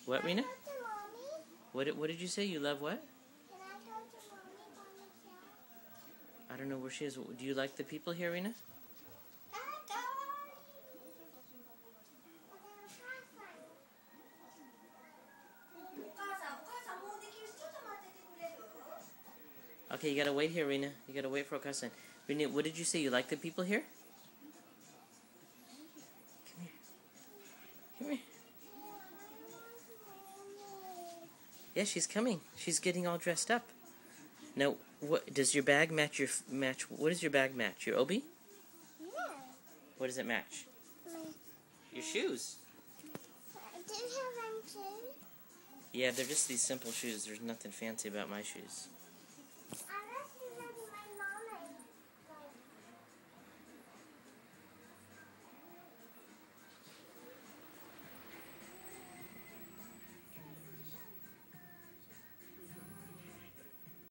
What, Rena? Can I talk to Mommy? What did you say? You love what? Can I talk to Mommy by myself? I don't know where she is. Do you like the people here, Rena? Okay, you gotta wait here, Rena. You gotta wait for Okasan. Rena, what did you say? You like the people here? Come here. Come here. Yeah, she's coming. She's getting all dressed up. Now, what does your bag match your match? What does your bag match? Your obi? Yeah. What does it match? Your shoes. Do you have them too? Yeah, they're just these simple shoes. There's nothing fancy about my shoes.